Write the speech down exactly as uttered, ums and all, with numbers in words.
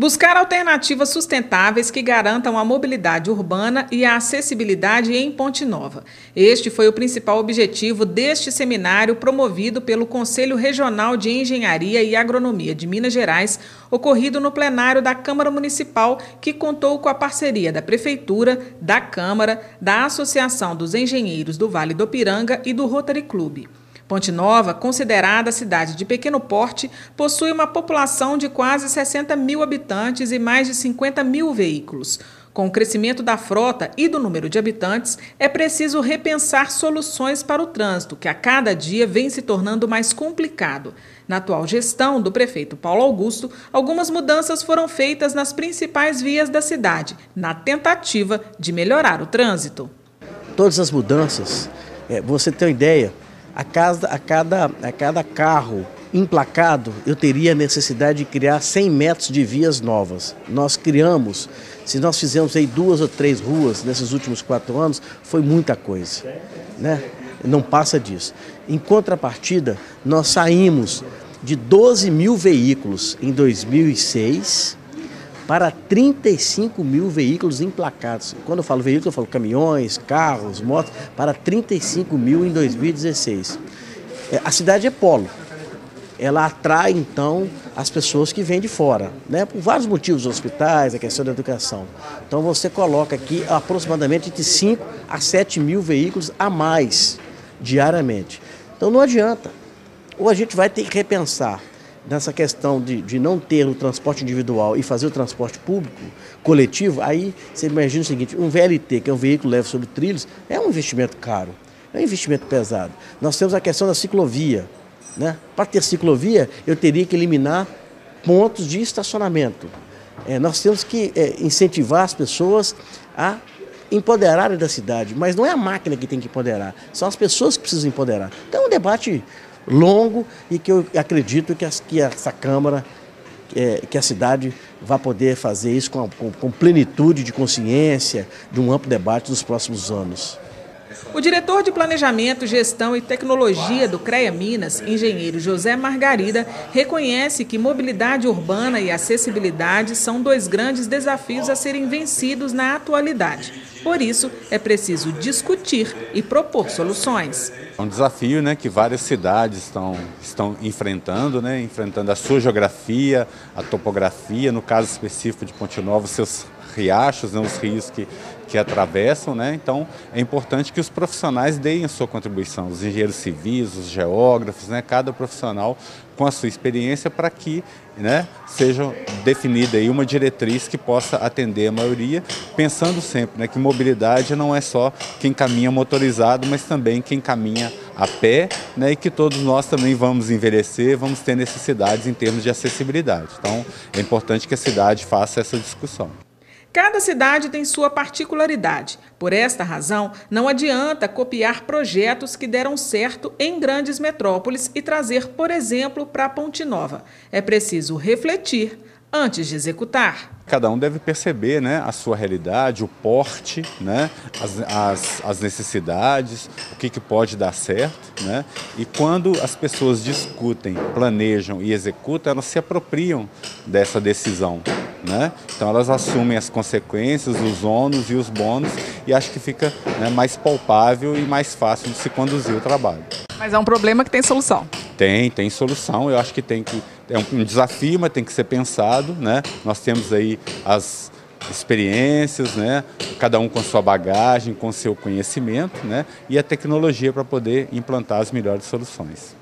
Buscar alternativas sustentáveis que garantam a mobilidade urbana e a acessibilidade em Ponte Nova. Este foi o principal objetivo deste seminário promovido pelo Conselho Regional de Engenharia e Agronomia de Minas Gerais, ocorrido no plenário da Câmara Municipal, que contou com a parceria da Prefeitura, da Câmara, da Associação dos Engenheiros do Vale do Piranga e do Rotary Club. Ponte Nova, considerada cidade de pequeno porte, possui uma população de quase sessenta mil habitantes e mais de cinquenta mil veículos. Com o crescimento da frota e do número de habitantes, é preciso repensar soluções para o trânsito, que a cada dia vem se tornando mais complicado. Na atual gestão do prefeito Paulo Augusto, algumas mudanças foram feitas nas principais vias da cidade, na tentativa de melhorar o trânsito. Todas as mudanças, é, você tem uma ideia, A cada, a, cada, a cada carro emplacado, eu teria a necessidade de criar cem metros de vias novas. Nós criamos, se nós fizemos aí duas ou três ruas nesses últimos quatro anos, foi muita coisa, né? Não passa disso. Em contrapartida, nós saímos de doze mil veículos em dois mil e seis para trinta e cinco mil veículos emplacados. Quando eu falo veículos, eu falo caminhões, carros, motos, para trinta e cinco mil em dois mil e dezesseis. A cidade é polo. Ela atrai, então, as pessoas que vêm de fora, né? Por vários motivos, os hospitais, a questão da educação. Então, você coloca aqui aproximadamente de cinco a sete mil veículos a mais diariamente. Então, não adianta. Ou a gente vai ter que repensar nessa questão de, de não ter o transporte individual e fazer o transporte público, coletivo. Aí você imagina o seguinte, um V L T, que é um veículo leve sobre trilhos, é um investimento caro, é um investimento pesado. Nós temos a questão da ciclovia, né? Para ter ciclovia, eu teria que eliminar pontos de estacionamento. É, nós temos que é, incentivar as pessoas a empoderarem da cidade, mas não é a máquina que tem que empoderar, são as pessoas que precisam empoderar. Então é um debate longo e que eu acredito que, as, que essa Câmara, é, que a cidade vai poder fazer isso com, com, com plenitude de consciência, de um amplo debate nos próximos anos. O diretor de Planejamento, Gestão e Tecnologia do CREA Minas, engenheiro José Margarida, reconhece que mobilidade urbana e acessibilidade são dois grandes desafios a serem vencidos na atualidade. Por isso, é preciso discutir e propor soluções. É um desafio, né, que várias cidades estão, estão enfrentando, né, enfrentando a sua geografia, a topografia, no caso específico de Ponte Nova, os seus riachos, né, os rios que, que atravessam, né? Então é importante que os profissionais deem a sua contribuição, os engenheiros civis, os geógrafos, né, cada profissional com a sua experiência para que, né, seja definida aí uma diretriz que possa atender a maioria, pensando sempre, né, que mobilidade não é só quem caminha motorizado, mas também quem caminha a pé, né, e que todos nós também vamos envelhecer, vamos ter necessidades em termos de acessibilidade. Então é importante que a cidade faça essa discussão. Cada cidade tem sua particularidade. Por esta razão, não adianta copiar projetos que deram certo em grandes metrópoles e trazer, por exemplo, para Ponte Nova. É preciso refletir antes de executar. Cada um deve perceber, né, a sua realidade, o porte, né, as, as, as necessidades, o que, que pode dar certo, né? E quando as pessoas discutem, planejam e executam, elas se apropriam dessa decisão, né? Então elas assumem as consequências, os ônus e os bônus e acho que fica, né, mais palpável e mais fácil de se conduzir o trabalho. Mas é um problema que tem solução. Tem, tem solução. Eu acho que tem que é um desafio, mas tem que ser pensado, né? Nós temos aí as experiências, né? Cada um com sua bagagem, com seu conhecimento, né? E a tecnologia para poder implantar as melhores soluções.